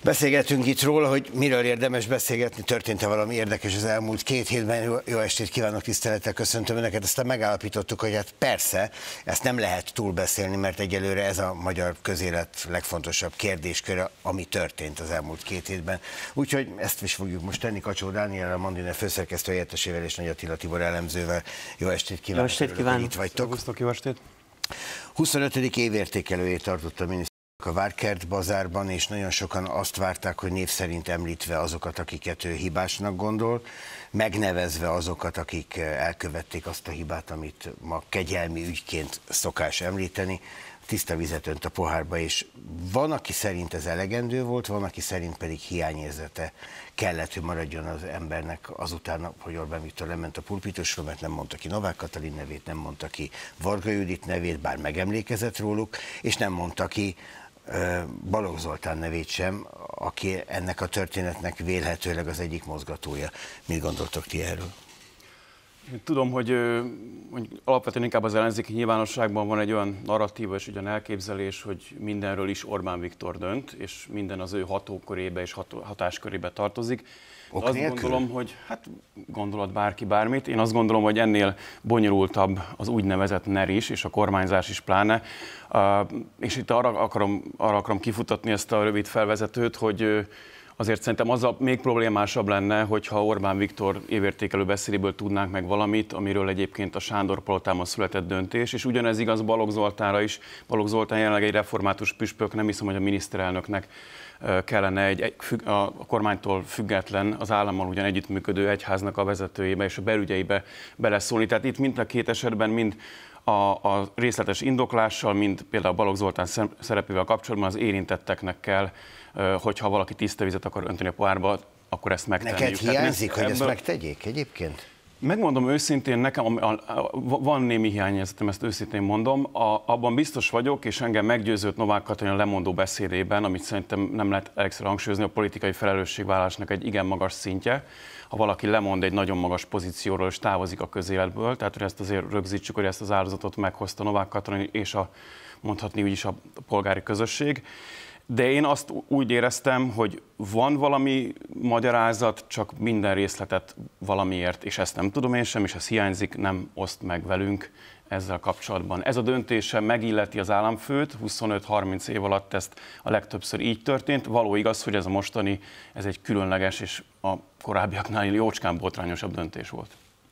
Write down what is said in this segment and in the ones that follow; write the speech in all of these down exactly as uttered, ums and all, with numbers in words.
Beszélgetünk itt róla, hogy miről érdemes beszélgetni, történt-e valami érdekes az elmúlt két hétben. Jó, jó estét kívánok, tisztelettel köszöntöm Önöket. Aztán megállapítottuk, hogy hát persze, ezt nem lehet túlbeszélni, mert egyelőre ez a magyar közélet legfontosabb kérdésköre, ami történt az elmúlt két hétben. Úgyhogy ezt is fogjuk most tenni. Kacsó Dániellel, Mandiner főszerkesztő helyettesével és Nagy Attila Tibor elemzővel. Jó estét kívánok! Jó estét kívánok! Itt vagytok. Jó estét! huszonötödik évértékelőjét tartott a miniszter a Várkert bazárban, és nagyon sokan azt várták, hogy név szerint említve azokat, akiket ő hibásnak gondol, megnevezve azokat, akik elkövették azt a hibát, amit ma kegyelmi ügyként szokás említeni, tiszta vizet önt a pohárba, és van, aki szerint ez elegendő volt, van, aki szerint pedig hiányérzete kellett, hogy maradjon az embernek azután, hogy Orbán Viktor lement a pulpitusról, mert nem mondta ki Novák Katalin nevét, nem mondta ki Varga Judit nevét, bár megemlékezett róluk, és nem mondta ki Balogh Zoltán nevét sem, aki ennek a történetnek vélhetőleg az egyik mozgatója. Mit gondoltok ti erről? Tudom, hogy, hogy alapvetően inkább az ellenzéki nyilvánosságban van egy olyan narratíva és olyan elképzelés, hogy mindenről is Orbán Viktor dönt, és minden az ő hatókörébe és hatáskörébe tartozik. Ok azt nélkül? gondolom, hogy hát gondolat bárki bármit. Én azt gondolom, hogy ennél bonyolultabb az úgynevezett NER is, és a kormányzás is pláne. Uh, és itt arra akarom, arra akarom kifutatni ezt a rövid felvezetőt, hogy azért szerintem az a még problémásabb lenne, hogyha Orbán Viktor évértékelő beszédéből tudnánk meg valamit, amiről egyébként a Sándor palotában született döntés, és ugyanez igaz Balogh Zoltánra is. Balogh Zoltán jelenleg egy református püspök, nem hiszem, hogy a miniszterelnöknek kellene egy, egy függ, a kormánytól független, az állammal ugyan együttműködő egyháznak a vezetőjébe és a belügyeibe beleszólni. Tehát itt mind a két esetben mind a, a részletes indoklással, mind például Balogh Zoltán szerepével kapcsolatban az érintetteknek kell, hogyha valaki tiszta vizet akar önteni a pohárba, akkor ezt megtenniük. Neked hiányzik, hogy ebből... ezt megtegyék egyébként? Megmondom őszintén, nekem a, a, a, van némi hiányérzetem, ezt őszintén mondom. A, abban biztos vagyok, és engem meggyőzött Novák Katalin a lemondó beszédében, amit szerintem nem lehet elegyszer hangsúlyozni, a politikai felelősségvállalásnak egy igen magas szintje. Ha valaki lemond egy nagyon magas pozícióról és távozik a közéletből, tehát hogy ezt azért rögzítsük, hogy ezt az áldozatot meghozta Novák Katalin és a, mondhatni úgy is a polgári közösség. De én azt úgy éreztem, hogy van valami magyarázat, csak minden részletet valamiért, és ezt nem tudom én sem, és ez hiányzik, nem oszt meg velünk ezzel kapcsolatban. Ez a döntése megilleti az államfőt, huszonöt-harminc év alatt ezt a legtöbbször így történt. Való igaz, hogy ez a mostani, ez egy különleges és a korábbiaknál jócskán botrányosabb döntés volt.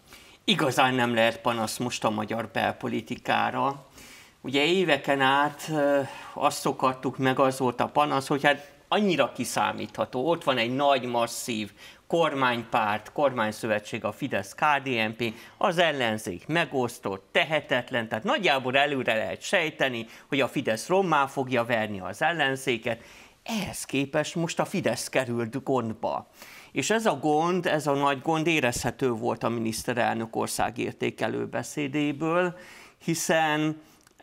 Igazán nem lehet panasz most a magyar belpolitikára. Ugye éveken át azt szokattuk meg, az volt a panasz, hogy hát annyira kiszámítható. Ott van egy nagy, masszív kormánypárt, kormányszövetség, a Fidesz-ká dé en pé, az ellenzék megosztott, tehetetlen, tehát nagyjából előre lehet sejteni, hogy a Fidesz rommá fogja verni az ellenzéket. Ehhez képest most a Fidesz került gondba. És ez a gond, ez a nagy gond érezhető volt a miniszterelnök országértékelő beszédéből, hiszen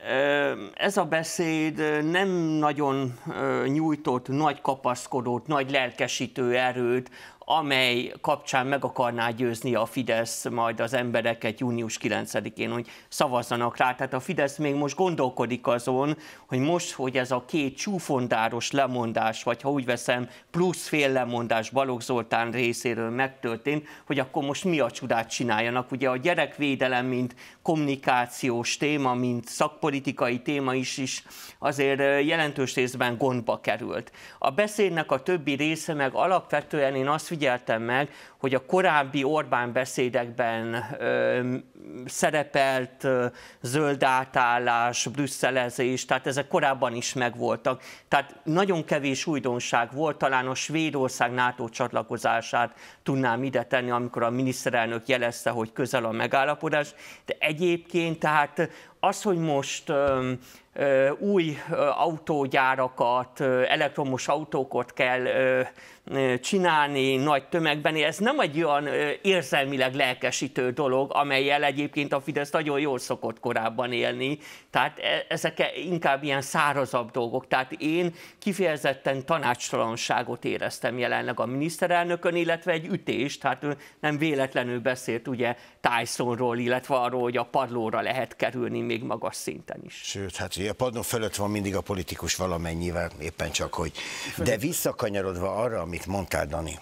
ez a beszéd nem nagyon nyújtott nagy kapaszkodót, nagy lelkesítő erőt, amely kapcsán meg akarná győzni a Fidesz majd az embereket június kilencedikén, hogy szavazzanak rá. Tehát a Fidesz még most gondolkodik azon, hogy most, hogy ez a két csúfondáros lemondás, vagy ha úgy veszem, plusz fél lemondás Balogh Zoltán részéről megtörtént, hogy akkor most mi a csodát csináljanak. Ugye a gyerekvédelem, mint kommunikációs téma, mint szakpolitikai téma is, is azért jelentős részben gondba került. A beszédnek a többi része meg alapvetően én azt figyeltem meg, hogy a korábbi Orbán beszédekben ö, szerepelt ö, zöld átállás, brüsszelezés, tehát ezek korábban is megvoltak. Tehát nagyon kevés újdonság volt, talán a Svédország NATO csatlakozását tudnám ide tenni, amikor a miniszterelnök jelezte, hogy közel a megállapodás, de egyébként tehát az, hogy most ö, ö, új ö, autógyárakat, ö, elektromos autókat kell ö, csinálni nagy tömegben, ez nem egy olyan érzelmileg lelkesítő dolog, amellyel egyébként a Fidesz nagyon jól szokott korábban élni. Tehát ezek inkább ilyen szárazabb dolgok. Tehát én kifejezetten tanácstalanságot éreztem jelenleg a miniszterelnökön, illetve egy ütést, tehát ő nem véletlenül beszélt ugye Tysonról, illetve arról, hogy a padlóra lehet kerülni még magas szinten is. Sőt, hát ugye a padló fölött van mindig a politikus valamennyivel, éppen csak hogy. De visszakanyarodva arra, amit mondtál, Dani,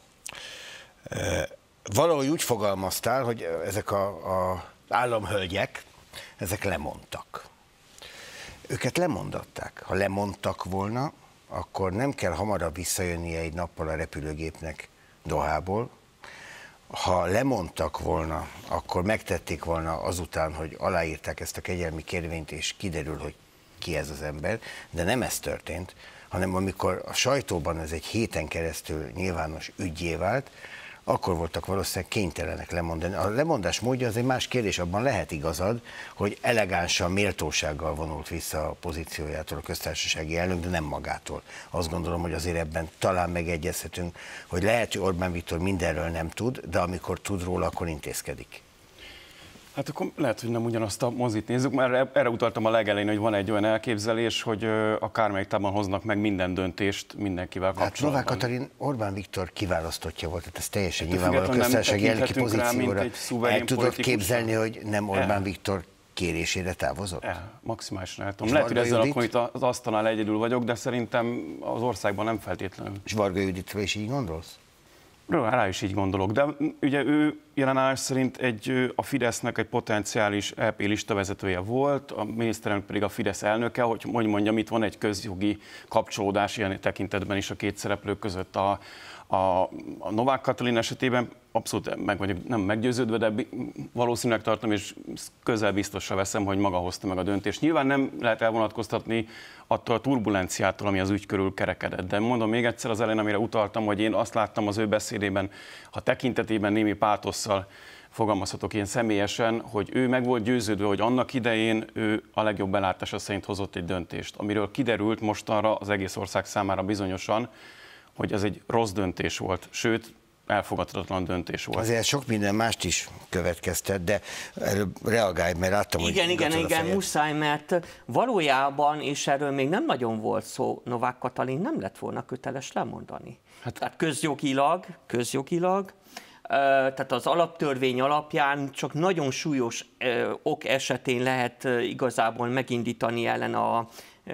valahogy úgy fogalmaztál, hogy ezek a, a államhölgyek, ezek lemondtak. Őket lemondatták. Ha lemondtak volna, akkor nem kell hamarabb visszajönnie egy nappal a repülőgépnek Dohából. Ha lemondtak volna, akkor megtették volna azután, hogy aláírták ezt a kegyelmi kérvényt, és kiderül, hogy ki ez az ember, de nem ez történt, hanem amikor a sajtóban ez egy héten keresztül nyilvános üggyé vált, akkor voltak valószínűleg kénytelenek lemondani. A lemondás módja az egy más kérdés, abban lehet igazad, hogy elegánsan, méltósággal vonult vissza a pozíciójától a köztársasági elnök, de nem magától. Azt gondolom, hogy azért ebben talán megegyezhetünk, hogy lehet, hogy Orbán Viktor mindenről nem tud, de amikor tud róla, akkor intézkedik. Hát akkor lehet, hogy nem ugyanazt a mozit nézzük, mert erre utaltam a legelején, hogy van egy olyan elképzelés, hogy a kármelyik távban hoznak meg minden döntést mindenkivel kapcsolatban. Hát Novák Katalin Orbán Viktor kiválasztottja volt, tehát ez teljesen nyilvánvaló a köztársasági elnöki pozícióra. El tudod képzelni, hogy nem Orbán El. Viktor kérésére távozott? El. Maximálisan el tudom. Lehet, hogy ezzel akkor itt az asztalnál egyedül vagyok, de szerintem az országban nem feltétlenül. És Varga Juditra is így gondolsz? Rá is így gondolok, de ugye ő jelenállás szerint egy, a Fidesznek egy potenciális é pé listavezetője volt, a miniszterelnök pedig a Fidesz elnöke, hogy mondjam, itt van egy közjogi kapcsolódás ilyen tekintetben is a két szereplő között. A, a, a Novák Katalin esetében abszolút meg vagyok nem meggyőződve, de valószínűleg tartom, és közel biztosra veszem, hogy maga hozta meg a döntést. Nyilván nem lehet elvonatkoztatni attól a turbulenciától, ami az ügy körül kerekedett. De mondom még egyszer az elején, amire utaltam, hogy én azt láttam az ő beszédében, ha tekintetében némi pátosszal fogalmazhatok én személyesen, hogy ő meg volt győződve, hogy annak idején ő a legjobb belátása szerint hozott egy döntést, amiről kiderült mostanra az egész ország számára bizonyosan, hogy ez egy rossz döntés volt, sőt, elfogadhatatlan döntés volt. Azért sok minden mást is következtet, de előbb reagálj, mert láttam, igen, hogy... Igen, igen, igen, muszáj, mert valójában, és erről még nem nagyon volt szó, Novák Katalin nem lett volna köteles lemondani. Hát, tehát közjogilag, közjogilag, tehát az alaptörvény alapján csak nagyon súlyos ok esetén lehet igazából megindítani ellen a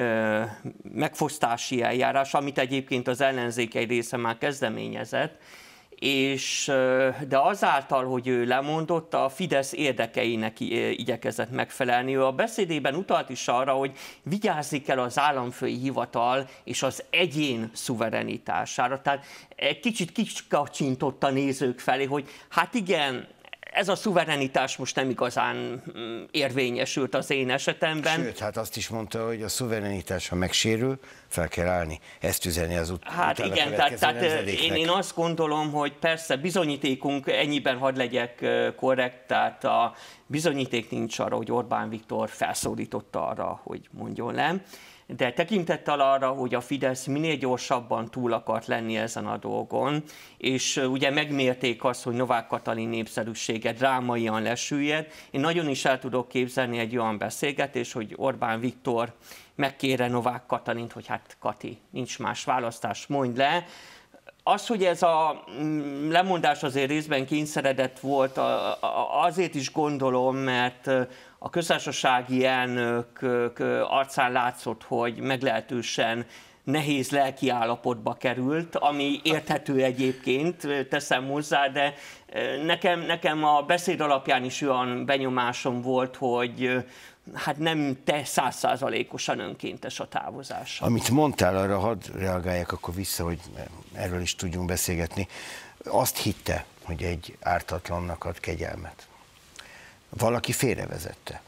megfosztási eljárás, amit egyébként az ellenzék egy része már kezdeményezett, és, de azáltal, hogy ő lemondott, a Fidesz érdekeinek igyekezett megfelelni. Ő a beszédében utalt is arra, hogy vigyázni kell az államfői hivatal és az egyén szuverenitására. Tehát egy kicsit kicskacsintott a nézők felé, hogy hát igen, ez a szuverenitás most nem igazán érvényesült az én esetemben. Sőt, hát azt is mondta, hogy a szuverenitás, ha megsérül, fel kell állni. Ezt üzeni az ut- Hát igen, tehát, tehát én, én azt gondolom, hogy persze bizonyítékunk, ennyiben hadd legyek korrekt, tehát a bizonyíték nincs arra, hogy Orbán Viktor felszólította arra, hogy mondjon le. De tekintettel arra, hogy a Fidesz minél gyorsabban túl akart lenni ezen a dolgon, és ugye megmérték azt, hogy Novák Katalin népszerűsége drámaian lesüllyed, én nagyon is el tudok képzelni egy olyan beszélgetést, hogy Orbán Viktor megkére Novák Katalint, hogy hát Kati, nincs más választás, mondj le. Az, hogy ez a lemondás azért részben kényszeredett volt, azért is gondolom, mert a köztársasági elnök arcán látszott, hogy meglehetősen nehéz lelki állapotba került, ami érthető egyébként, teszem hozzá, de nekem, nekem a beszéd alapján is olyan benyomásom volt, hogy hát nem te százszázalékosan önkéntes a távozása. Amit mondtál, arra hadd reagáljak akkor vissza, hogy erről is tudjunk beszélgetni. Azt hitte, hogy egy ártatlannak ad kegyelmet. Valaki félrevezette.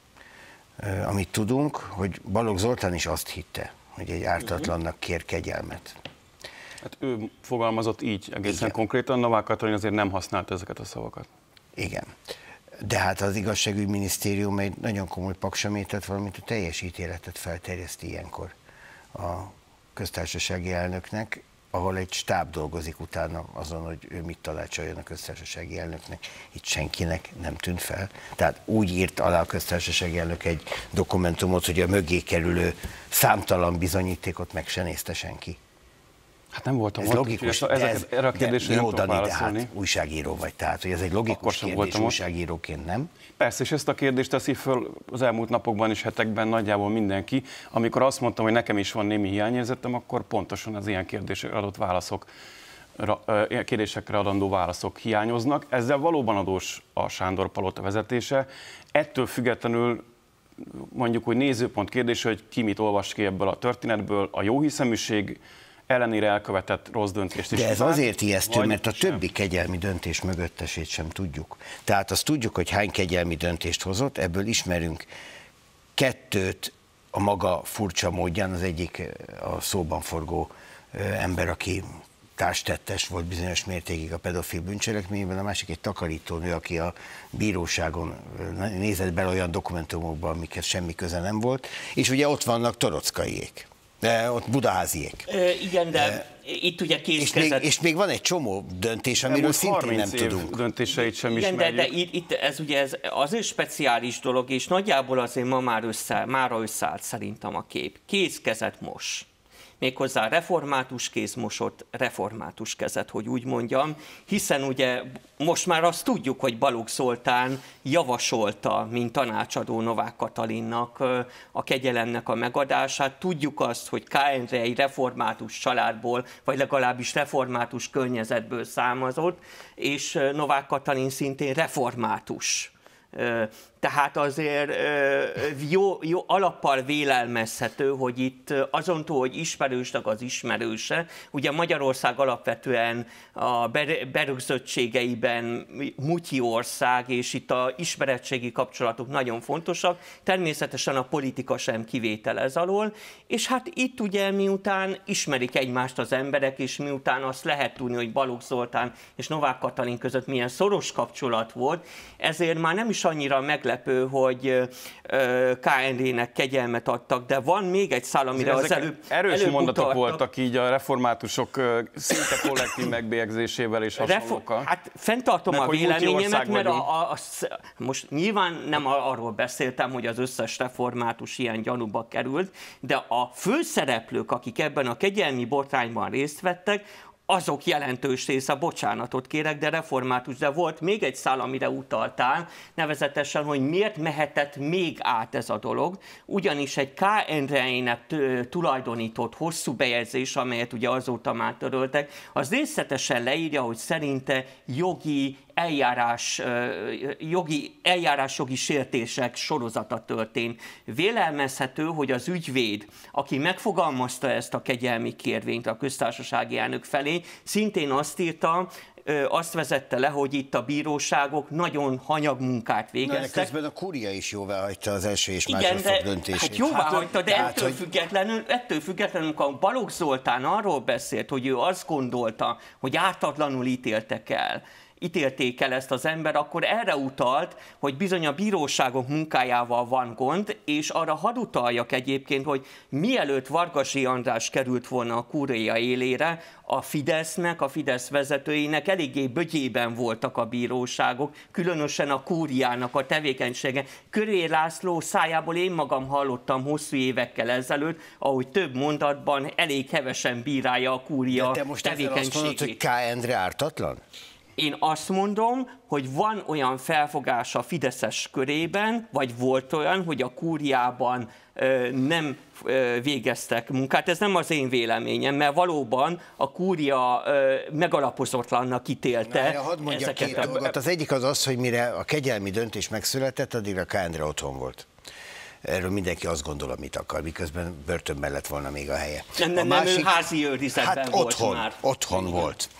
Amit tudunk, hogy Balogh Zoltán is azt hitte, hogy egy ártatlannak kér kegyelmet. Hát ő fogalmazott így egészen Igen. konkrétan, Novák Katalin azért nem használta ezeket a szavakat. Igen. De hát az igazságügyminisztérium egy nagyon komoly paksamétet, valamint a teljes ítéletet felterjeszti ilyenkor a köztársasági elnöknek, ahol egy stáb dolgozik utána azon, hogy ő mit tanácsoljon a köztársasági elnöknek. Itt senkinek nem tűnt fel. Tehát úgy írt alá a köztársasági elnök egy dokumentumot, hogy a mögé kerülő számtalan bizonyítékot meg se nézte senki. Hát nem voltam ez ott, logikus, ezek, ez, erre a kérdésre nem tudom válaszolni. Hát újságíró vagy, tehát hogy ez egy logikus kérdés újságíróként, nem? Persze, és ezt a kérdést teszi föl az elmúlt napokban és hetekben nagyjából mindenki. Amikor azt mondtam, hogy nekem is van némi hiányérzetem, akkor pontosan az ilyen kérdésekre adott válaszok, kérdésekre adandó válaszok hiányoznak. Ezzel valóban adós a Sándor-palota vezetése. Ettől függetlenül mondjuk, hogy nézőpont kérdése, hogy ki mit olvas ki ebből a történetből, a jóhiszeműség ellenére elkövetett rossz döntést is. De ez azért ijesztő, mert a többi sem. kegyelmi döntés mögöttesét sem tudjuk. Tehát azt tudjuk, hogy hány kegyelmi döntést hozott, ebből ismerünk kettőt a maga furcsa módján, az egyik a szóban forgó ember, aki társtettes volt bizonyos mértékig a pedofil bűncselekményben, a másik egy takarítónő, aki a bíróságon nézett bele olyan dokumentumokba, amikhez semmi köze nem volt, és ugye ott vannak Torockaiék. De ott Budaháziék. E, igen, de e, itt ugye kézkezet... És még, és még van egy csomó döntés, amiről szintén nem tudunk. Döntéseit sem igen, ismerjük. de, de itt, itt ez ugye ez azért speciális dolog, és nagyjából azért ma már össze, mára összeállt szerintem a kép. Kézkezet mos. Méghozzá református kézmosott, református kezet, hogy úgy mondjam, hiszen ugye most már azt tudjuk, hogy Balogh Zoltán javasolta, mint tanácsadó Novák Katalinnak a kegyelemnek a megadását. Tudjuk azt, hogy K. Endre egy református családból, vagy legalábbis református környezetből származott, és Novák Katalin szintén református. Tehát azért jó, jó alappal vélelmezhető, hogy itt azontól, hogy ismerősnek az ismerőse, ugye Magyarország alapvetően a berögzöttségeiben mutyi ország, és itt a ismeretségi kapcsolatok nagyon fontosak, természetesen a politika sem kivétel ez alól, és hát itt ugye miután ismerik egymást az emberek, és miután azt lehet tudni, hogy Balogh Zoltán és Novák Katalin között milyen szoros kapcsolat volt, ezért már nem is annyira meglepő, hogy K. Endrének kegyelmet adtak, de van még egy szál, amire az előbb erős előbb mondatok utaltak. voltak így a reformátusok szinte kollektív megbélyegzésével és hasonlókkal. Hát fenntartom meg, a véleményemet, mert a, a, a, most nyilván nem arról beszéltem, hogy az összes református ilyen gyanúba került, de a főszereplők, akik ebben a kegyelmi botrányban részt vettek, azok jelentős része, bocsánatot kérek, de református, de volt még egy szál, amire utaltál, nevezetesen, hogy miért mehetett még át ez a dolog, ugyanis egy K. Endrének tulajdonított hosszú bejegyzés, amelyet ugye azóta már töröltek, az részletesen leírja, hogy szerinte jogi eljárás, jogi, eljárás jogi sértések sorozata történt. Vélelmezhető, hogy az ügyvéd, aki megfogalmazta ezt a kegyelmi kérvényt a köztársasági elnök felé, szintén azt írta, azt vezette le, hogy itt a bíróságok nagyon hanyag munkát végeztek. Na, közben a kúria is jóváhagyta az első és igen, másodfok döntését. Hát jóváhagyta, de hát, ettől, hogy... függetlenül, ettől függetlenül, amikor Balogh Zoltán arról beszélt, hogy ő azt gondolta, hogy ártatlanul ítéltek el, ítélték el ezt az ember, akkor erre utalt, hogy bizony a bíróságok munkájával van gond, és arra hadd utaljak egyébként, hogy mielőtt Vargasi András került volna a kúria élére, a Fidesznek, a Fidesz vezetőinek eléggé bögyében voltak a bíróságok, különösen a kúriának a tevékenysége. Körér László szájából én magam hallottam hosszú évekkel ezelőtt, ahogy több mondatban elég hevesen bírálja a kúria de te most tevékenységét. azt mondod, hogy K. Endre ártatlan? Én azt mondom, hogy van olyan felfogás a fideszes körében, vagy volt olyan, hogy a kúriában ö, nem ö, végeztek munkát. Ez nem az én véleményem, mert valóban a kúria ö, megalapozatlannak ítélte. Na, hadd mondjak két a... dolgot. Az egyik az az, hogy mire a kegyelmi döntés megszületett, addigra K. Endre otthon volt. Erről mindenki azt gondol, amit akar, miközben börtönben lett volna még a helye. Nem, nem, a másik, nem ő házi őrizetben hát volt otthon, már. Otthon Igen. volt.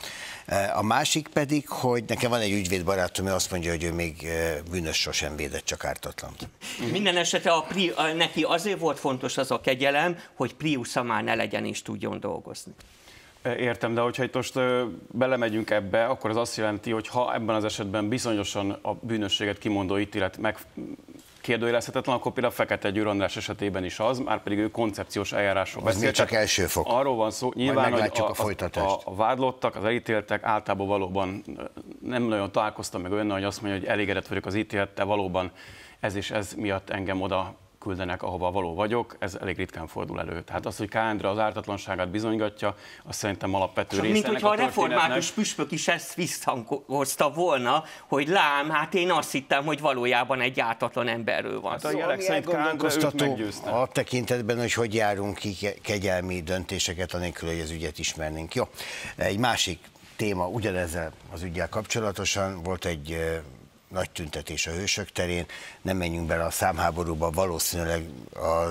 A másik pedig, hogy nekem van egy ügyvédbarátom, ő azt mondja, hogy ő még bűnös sosem védett, csak ártatlant. Minden esetre a pri, a, neki azért volt fontos az a kegyelem, hogy Priusza már ne legyen és tudjon dolgozni. Értem, de hogyha itt most belemegyünk ebbe, akkor az azt jelenti, hogy ha ebben az esetben bizonyosan a bűnösséget kimondó ítélet meg kérdőjelezhetetlen, akkor például Fekete Győr András esetében is az, már pedig ő koncepciós eljárásról beszélt. Az még csak első fok. Arról van szó, nyilván, hogy a, a, a, a vádlottak, az elítéltek általában valóban nem nagyon találkoztam meg olyan, hogy azt mondja, hogy elégedett vagyok az ítélettel, valóban ez és ez miatt engem oda küldenek, ahova való vagyok, ez elég ritkán fordul elő. Tehát az, hogy K. Endre az ártatlanságát bizonygatja, azt szerintem alapvető része. Mint hogyha a, a református püspök is ezt visszhangozta volna, hogy lám, hát én azt hittem, hogy valójában egy ártatlan emberről van. Hát a jelek szerint K. Endre a tekintetben, hogy hogy járunk ki kegyelmi döntéseket, anélkül, hogy az ügyet ismernénk. Jó, egy másik téma ugyanezzel az üggyel kapcsolatosan volt egy nagy tüntetés a Hősök terén, nem menjünk bele a számháborúba, valószínűleg a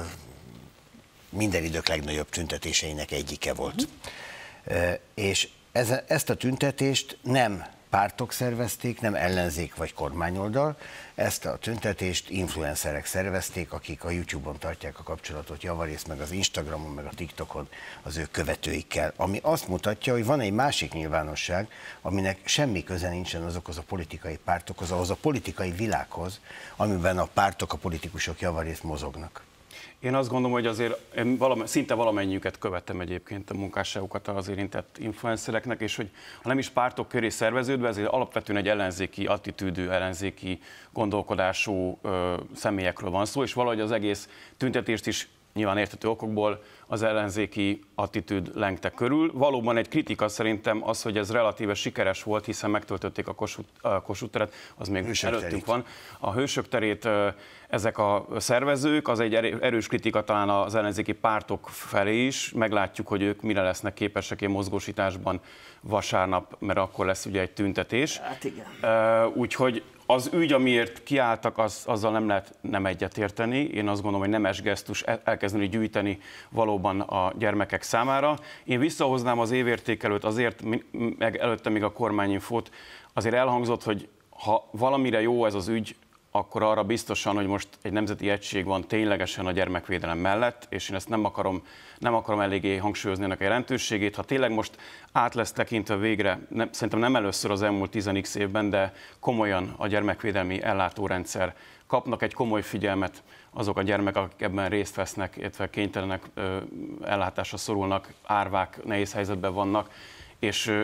minden idők legnagyobb tüntetéseinek egyike volt. Mm. És ez, ezt a tüntetést nem pártok szervezték, nem ellenzék vagy kormányoldal, ezt a tüntetést influencerek szervezték, akik a YouTube-on tartják a kapcsolatot javarészt, meg az Instagramon, meg a TikTokon az ő követőikkel, ami azt mutatja, hogy van egy másik nyilvánosság, aminek semmi köze nincsen azokhoz a politikai pártokhoz, ahhoz a politikai világhoz, amiben a pártok, a politikusok javarészt mozognak. Én azt gondolom, hogy azért én valami, szinte valamennyiüket követtem egyébként a munkásságukat az érintett influencereknek, és hogy ha nem is pártok köré szerveződve, ezért alapvetően egy ellenzéki attitűdű, ellenzéki gondolkodású ö, személyekről van szó, és valahogy az egész tüntetést is nyilván érthető okokból az ellenzéki attitűd lengte körül. Valóban egy kritika szerintem az, hogy ez relatíve sikeres volt, hiszen megtöltötték a Kossuth, a Kossuth teret, az még Hősök előttünk terét. van. A Hősök terét ezek a szervezők, az egy erős kritika talán az ellenzéki pártok felé is. Meglátjuk, hogy ők mire lesznek képesek ilyen mozgósításban vasárnap, mert akkor lesz ugye egy tüntetés. Hát igen. Úgyhogy az ügy, amiért kiálltak, az, azzal nem lehet nem egyetérteni. Én azt gondolom, hogy nemes gesztus elkezdeni gyűjteni valóban a gyermekek számára. Én visszahoznám az évértékelőt azért, meg előtte még a kormányinfót, azért elhangzott, hogy ha valamire jó ez az ügy, akkor arra biztosan, hogy most egy nemzeti egység van ténylegesen a gyermekvédelem mellett, és én ezt nem akarom, nem akarom eléggé hangsúlyozni ennek a jelentőségét. Ha tényleg most át lesz tekintve végre, nem, szerintem nem először az elmúlt tíz x évben, de komolyan a gyermekvédelmi ellátórendszer, kapnak egy komoly figyelmet azok a gyermekek, akik ebben részt vesznek, illetve kénytelenek, ö, ellátásra szorulnak, árvák, nehéz helyzetben vannak, és ö,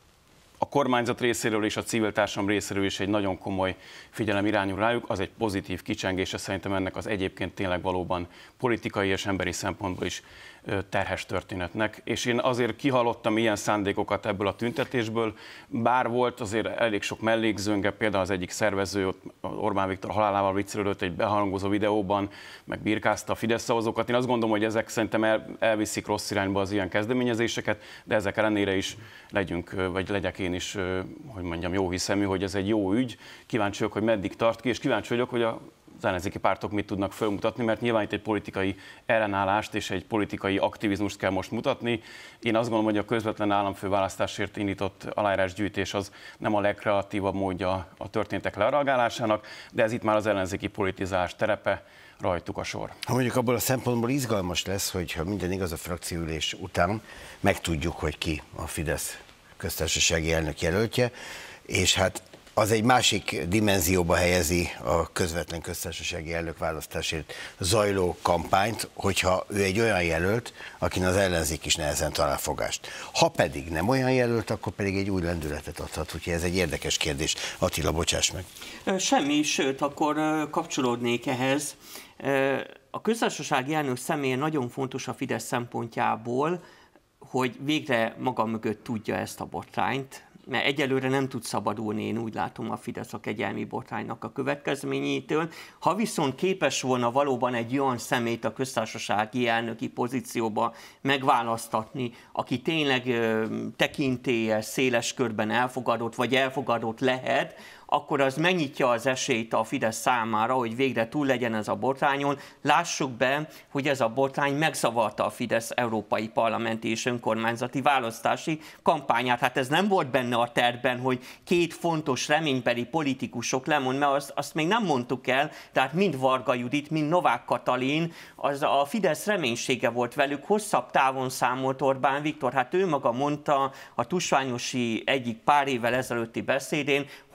a kormányzat részéről és a civil társadalom részéről is egy nagyon komoly figyelem irányul rájuk, az egy pozitív kicsengése szerintem ennek az egyébként tényleg valóban politikai és emberi szempontból is terhes történetnek. És én azért kihallottam ilyen szándékokat ebből a tüntetésből, bár volt azért elég sok mellékzőnge, például az egyik szervező, Orbán Viktor halálával viccelődött egy behangozó videóban, meg birkázta a Fidesz szavazókat. Én azt gondolom, hogy ezek szerintem el, elviszik rossz irányba az ilyen kezdeményezéseket, de ezek ellenére is legyünk, vagy legyek én is, hogy mondjam, jó hiszemű, hogy ez egy jó ügy. Kíváncsi vagyok, hogy meddig tart ki, és kíváncsi vagyok, hogy a az ellenzéki pártok mit tudnak felmutatni, mert nyilván itt egy politikai ellenállást és egy politikai aktivizmust kell most mutatni. Én azt gondolom, hogy a közvetlen államfőválasztásért indított aláírásgyűjtés az nem a legkreatívabb módja a történtek lereagálásának, de ez itt már az ellenzéki politizálás terepe, rajtuk a sor. Ha mondjuk abból a szempontból izgalmas lesz, hogyha minden igaz a frakcióülés után megtudjuk, hogy ki a Fidesz köztársasági elnök jelöltje, és hát az egy másik dimenzióba helyezi a közvetlen köztársasági elnökválasztásért zajló kampányt, hogyha ő egy olyan jelölt, akin az ellenzék is nehezen talál fogást. Ha pedig nem olyan jelölt, akkor pedig egy új lendületet adhat, úgyhogy ez egy érdekes kérdés. Attila, bocsáss meg. Semmi, sőt, akkor kapcsolódnék ehhez. A köztársasági elnök személye nagyon fontos a Fidesz szempontjából, hogy végre maga mögött tudja ezt a botrányt, mert egyelőre nem tud szabadulni, én úgy látom, a Fidesz a kegyelmi botránynak a következményétől. Ha viszont képes volna valóban egy olyan személyt a köztársasági elnöki pozícióba megválasztatni, aki tényleg ö, tekintélyes, széles körben elfogadott, vagy elfogadott lehet, akkor az megnyitja az esélyt a Fidesz számára, hogy végre túl legyen ez a botrányon. Lássuk be, hogy ez a botrány megzavarta a Fidesz európai parlamenti és önkormányzati választási kampányát. Hát ez nem volt benne a tervben, hogy két fontos reménybeli politikusok lemond, mert azt, azt még nem mondtuk el, tehát mind Varga Judit, mind Novák Katalin, az a Fidesz reménysége volt velük, hosszabb távon számolt Orbán Viktor. Hát ő maga mondta a tusványosi egyik pár évvel ezelőtti beszédén, hogy a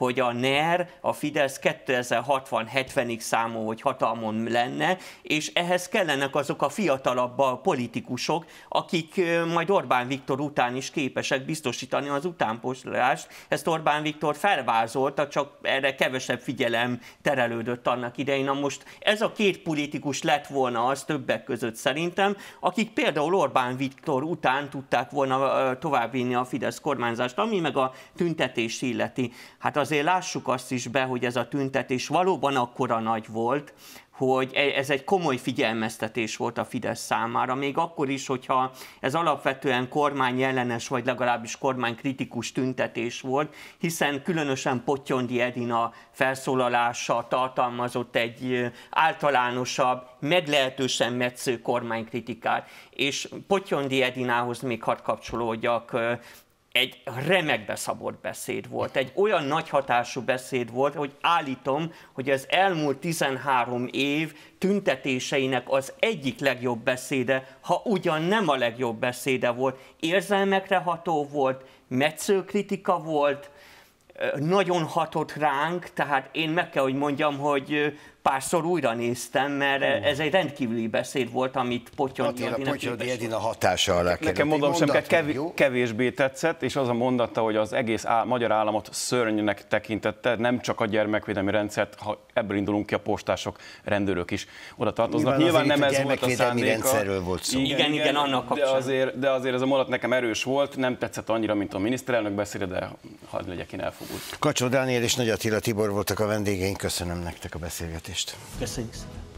mert a Fidesz kétezer-hatvan-hetvenig számol, hogy hatalmon lenne, és ehhez kellenek azok a fiatalabb politikusok, akik majd Orbán Viktor után is képesek biztosítani az utánpótlást. Ezt Orbán Viktor felvázolta, csak erre kevesebb figyelem terelődött annak idején. Na most ez a két politikus lett volna az többek között szerintem, akik például Orbán Viktor után tudták volna továbbvinni a Fidesz kormányzást, ami meg a tüntetés illeti. Hát azért lássuk azt is be, hogy ez a tüntetés valóban akkora nagy volt, hogy ez egy komoly figyelmeztetés volt a Fidesz számára, még akkor is, hogyha ez alapvetően kormányellenes, vagy legalábbis kormánykritikus tüntetés volt, hiszen különösen Pottyondi Edina felszólalása tartalmazott egy általánosabb, meglehetősen metsző kormánykritikát, és Pottyondi Edinához még hadd kapcsolódjak, egy remek beszabott beszéd volt, egy olyan nagy hatású beszéd volt, hogy állítom, hogy az elmúlt tizenhárom év tüntetéseinek az egyik legjobb beszéde, ha ugyan nem a legjobb beszéde volt, érzelmekre ható volt, metsző kritika volt, nagyon hatott ránk, tehát én meg kell, hogy mondjam, hogy párszor újra néztem, mert ez egy rendkívüli beszéd volt, amit Pottyondi Edina Pottyondi Edina hatása alá került. Nekem mondom sem kev kevésbé tetszett, és az a mondata, hogy az egész áll, magyar államot szörnynek tekintette, nem csak a gyermekvédelmi rendszert, ha ebből indulunk ki, a postások, rendőrök is oda tartoznak. Nyilván, Nyilván nem ez volt a szándéka. Rendszerről volt szó. Igen, igen, igen, annak kapcsán. De azért, de azért ez a mondat nekem erős volt, nem tetszett annyira, mint a miniszterelnök beszéde, de hadd legyek én elfogult. Kacsó Dániel és Nagy Attila Tibor voltak a vendégeink, köszönöm nektek a beszélgetést. Köszönjük szépen.